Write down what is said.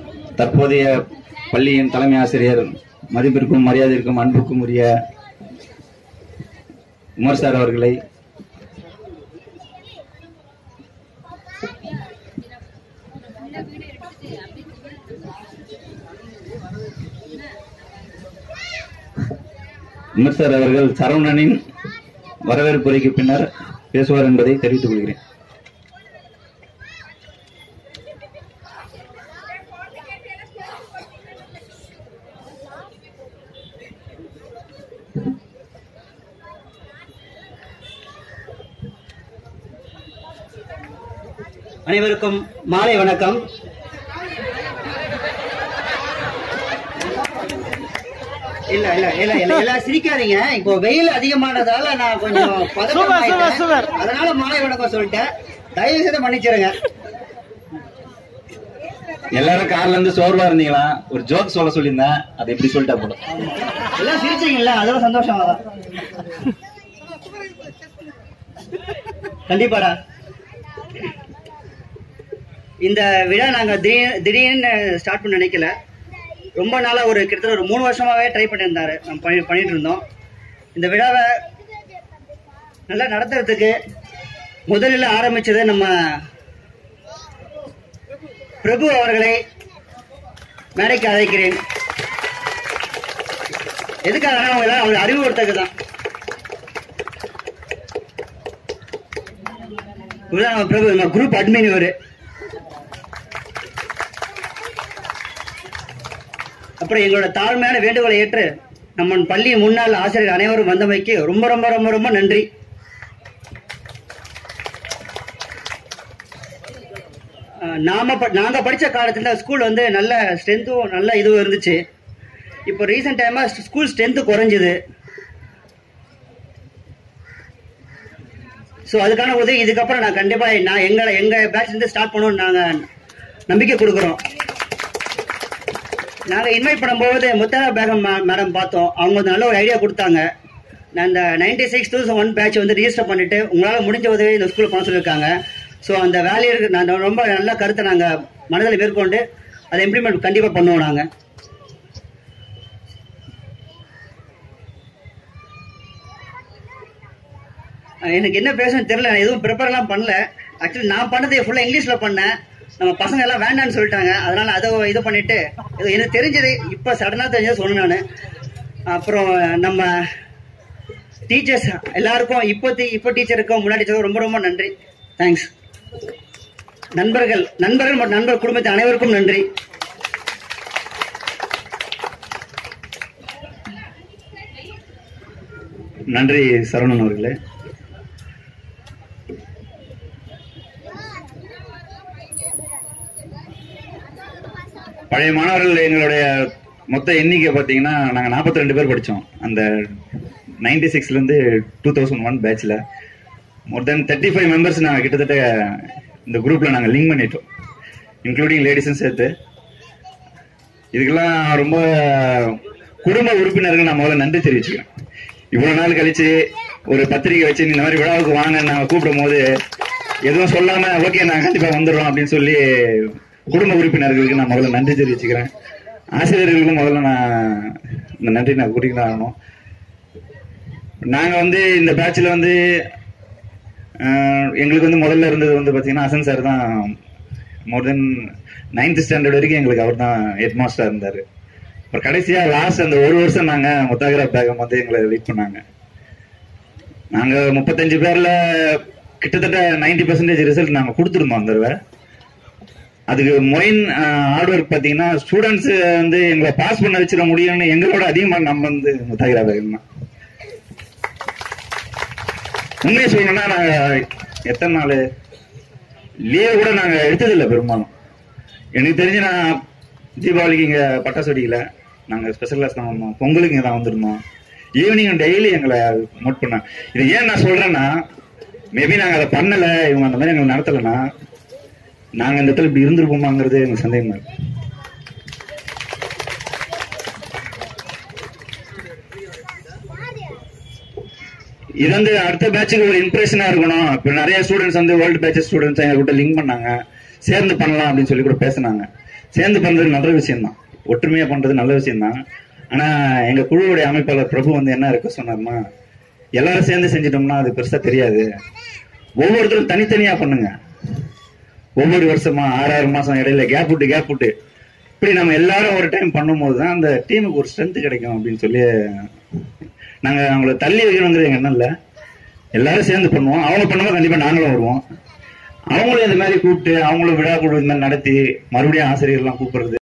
தற்போதைய பள்ளியின் தலைமை ஆசிரியர், மதிப்பிற்கும் மரியாதைக்கும் அன்புக்கும் உரிய உமர் சார் அவர்களை, உமர் சார் அவர்கள் சரவணனின் வரவேற்புரைக்கு பின்னர் பேசுவார் என்பதை தெரிவித்துக் கொள்கிறேன். அனைவருக்கும் மாலை வணக்கம். இல்ல இல்ல இல்ல இல்ல எல்லாம் சிரிக்காதீங்க. இப்போ வெயில் அதிகமானதால நான் கொஞ்சம் பதட்டம் ஆயிட்டேன். அதனால மாலை வணக்கம் சொல்லிட்டேன். தயவு செய்து மன்னிச்சிருங்க. எல்லாரும் கார்ல இருந்து சோர்வா இருந்தீங்களா? ஒரு ஜோக் சொல்ல சொல்லியிருந்தேன், அதை எப்படி சொல்லிட்டா போல. எல்லாம் சிரிச்சீங்கல்ல, அதோட சந்தோஷம் தான். கண்டிப்பாடா. இந்த விழா நாங்க திடீர்னு ஸ்டார்ட் பண்ண நினைக்கல. ரொம்ப நாளா கிட்டத்தட்ட ஒரு 3 வருஷமாவே ட்ரை பண்ணியிருந்தாரு. நம்ம பண்ணிட்டு இருந்தோம். இந்த விழாவை நல்லா நடத்துறதுக்கு முதலில் ஆரம்பிச்சது நம்ம பிரபு அவர்களை மேடைக்கு அழைக்கிறேன். எதுக்காக அவர் அறிவுறுத்தது தான். பிரபு குரூப் அட்மின் இவரு. அப்புறம் எங்களோட தாழ்மையான வேண்டுகோளை ஏற்று நம்ம பள்ளி முன்னாள் ஆசிரியர் அனைவரும் வந்தமைக்கு ரொம்ப ரொம்ப ரொம்ப ரொம்ப நன்றி. நாங்க படிச்ச காலத்துல ஸ்கூல் நல்ல ஸ்ட்ரென்த்தும் நல்ல இதுவும் இருந்துச்சு. இப்போ ரீசெண்ட் டைமா ஸ்கூல் ஸ்ட்ரென்த் குறைஞ்சுது. ஸோ அதுக்கான உதவி இதுக்கப்புறம் நான் கண்டிப்பா எங்க பேட்ச்ல இருந்து ஸ்டார்ட் பண்ணுவோம். நாங்க நம்பிக்கை கொடுக்குறோம். நாங்க இன்வைட் பண்ணும்போது முத்தரா பேகம் மேடம் பார்த்தோம். அவங்க நல்ல ஒரு ஐடியா கொடுத்தாங்க. நான் இந்த 96,001 பேட்ச் ரிஜிஸ்டர் பண்ணிட்டு உங்களால முடிஞ்ச உதவி இந்த ஸ்கூல்ல பண்ண சொல்லியிருக்காங்க. ஸோ அந்த வேலையை நான் ரொம்ப நல்ல கருத்தை நாங்க மனதில் மேற்கொண்டு அதை இம்ப்ளிமெண்ட் கண்டிப்பா பண்ணுவோம். நாங்க எனக்கு என்ன பேசணும்னு தெரியல. நான் எதுவும் ப்ரிப்பேர் எல்லாம் பண்ணல. ஆக்சுவலி நான் பண்ணது ஃபுல்லா இங்கிலீஷ்ல பண்ணேன். நம்ம பசங்க எல்லாம் வேண்டான்னு சொல்லிட்டாங்க. அதனால அதை இது பண்ணிட்டு எனக்கு தெரிஞ்சது இப்ப சடனா தெரிஞ்சது சொன்னேன் நானு. அப்புறம் நம்ம டீச்சர்ஸ் எல்லாருக்கும் இப்போ டீச்சருக்கும் முன்னாடி டீச்சருக்கும் ரொம்ப ரொம்ப நன்றி. தேங்க்ஸ். நண்பர்கள் மற்றும் நண்பர் குடும்பத்தை அனைவருக்கும் நன்றி. நன்றி சரவணன் அவர்களே. பழைய மாணவர்கள் எங்களுடைய மொத்த எண்ணிக்கை பார்த்தீங்கன்னா நாங்கள் 42 பேர் படித்தோம். அந்த 96லேருந்து 2001 பேட்சில் மோர் தென் 35 மெம்பர்ஸ் நாங்கள் கிட்டத்தட்ட இந்த குரூப்பில் நாங்கள் லிங்க் பண்ணிட்டோம், இன்க்ளூடிங் லேடிஸும் சேர்த்து. இதுக்கெல்லாம் ரொம்ப குடும்ப உறுப்பினர்கள் நான் முதல்ல நன்றி தெரிவிச்சுக்கிறேன். இவ்வளோ நாள் கழிச்சு ஒரு பத்திரிகை வச்சு இந்த மாதிரி விழாவுக்கு வாங்க நாங்கள் கூப்பிடும் போது எதுவும் சொல்லாமல் ஓகே நாங்கள் கண்டிப்பாக வந்துடுறோம் அப்படின்னு சொல்லி குடும்ப உறுப்பினர்களுக்கு நான் முதல்ல நன்றி தெரிவிச்சுக்கிறேன். ஆசிரியர்களுக்கும் முதல்ல நான் இந்த நன்றி நான் கூட்டிக்கலாம் ஆகணும். நாங்கள் இந்த பேட்சில் எங்களுக்கு முதல்ல இருந்தது பார்த்தீங்கன்னா ஹசன் சார் தான். மோர் தென் 9th ஸ்டாண்டர்ட் வரைக்கும் எங்களுக்கு அவர் தான் ஹெட் மாஸ்டராக இருந்தார். அப்புறம் கடைசியாக லாஸ்ட் அந்த ஒரு வருஷம் நாங்கள் முத்தாகரா பேகம் எங்களை லீட் பண்ணாங்க. நாங்கள் 35 பேரில் கிட்டத்தட்ட 90% ரிசல்ட் நாங்கள் கொடுத்துருந்தோம் அந்த தடவை. அதுக்கு மொயின் ஹார்ட் ஒர்க் பார்த்தீங்கன்னா ஸ்டூடெண்ட்ஸ் எங்களை பாஸ் பண்ண வச்சிட முடியும்னு எங்களோட அதிகமாக நம்ம முத்தாகரா பேகம் தான். உண்மையை சொல்லணும்னா நாங்கள் எத்தனை நாள் லீவ் கூட நாங்கள் எடுத்ததில்லை பெரும்பாலும். எனக்கு தெரிஞ்சு நான் தீபாவளிக்கு இங்கே பட்டாசு வெடிக்கல, நாங்கள் ஸ்பெஷல் கிளாஸ் தான் வந்தோம். பொங்கலுக்கு இங்கே தான் வந்திருந்தோம். ஈவினிங் டெய்லி எங்களை நோட் பண்ணேன். இதை ஏன் நான் சொல்றேன்னா, மேபி நாங்கள் அதை பண்ணலை, இவங்க அந்த மாதிரி எங்களை நடத்தலைன்னா நாங்கள் இந்த இடத்துல இப்படி இருந்திருப்போமாங்கிறது எனக்கு சந்தேகமா இருக்கு. இது அடுத்த பேட்சுக்கு ஒரு இம்ப்ரெஷனா இருக்கணும். இப்ப நிறைய ஸ்டூடெண்ட்ஸ் வேர்ல்டு பேட்ச் ஸ்டூடெண்ட்ஸ் எங்க கூட லிங்க் பண்ணாங்க, சேர்ந்து பண்ணலாம் அப்படின்னு சொல்லி கூட பேசினாங்க. சேர்ந்து பண்றது நல்ல விஷயம்தான், ஒற்றுமையா பண்றது நல்ல விஷயம்தான். ஆனா எங்க குழுவுடைய அமைப்பாளர் பிரபு வந்து என்ன இருக்க சொன்னார்னா, எல்லாரும் சேர்ந்து செஞ்சிட்டோம்னா அது பெருசா தெரியாது, ஒவ்வொருத்தரும் தனித்தனியா பண்ணுங்க, ஒவ்வொரு வருஷமா 6 மாசம் இடையில கேப் விட்டு இப்படி நம்ம எல்லாரும் ஒரு டைம் பண்ணும்போது தான் அந்த டீமுக்கு ஒரு ஸ்ட்ரென்த் கிடைக்கும் அப்படின்னு சொல்லி நாங்க அவங்கள தள்ளி வைக்கணுங்கிறது எங்க எண்ணம் இல்லை. எல்லாரும் சேர்ந்து பண்ணுவோம், அவங்க பண்ணும்போது கண்டிப்பா நாங்களும் வருவோம். அவங்களும் இந்த மாதிரி கூப்பிட்டு அவங்களும் விழா குழு இந்த மாதிரி நடத்தி மறுபடியும் ஆசிரியர்லாம் கூப்பிடுறது